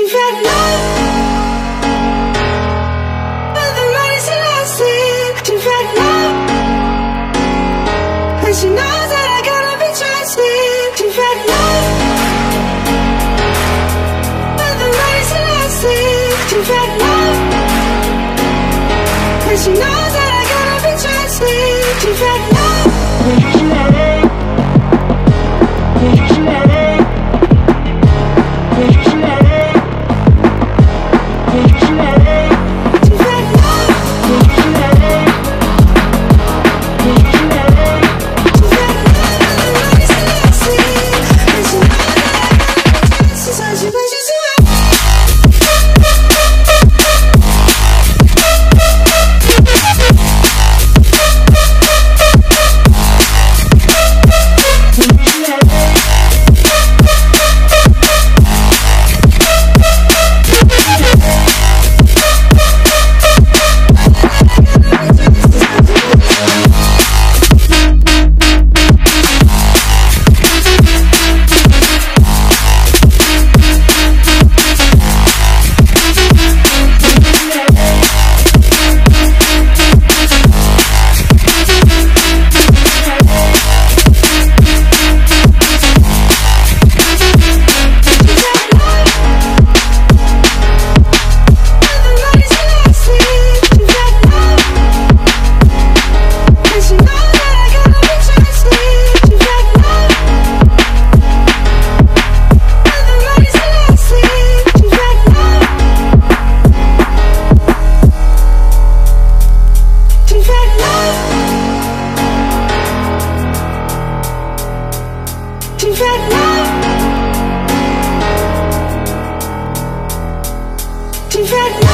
You've had love, but the money's elastic. You've had love, and she knows that I gotta be trusted. You've had love, but the money's elastic. You've had love, and she knows that I gotta be trusted. You've had love. You've had love, you've had love.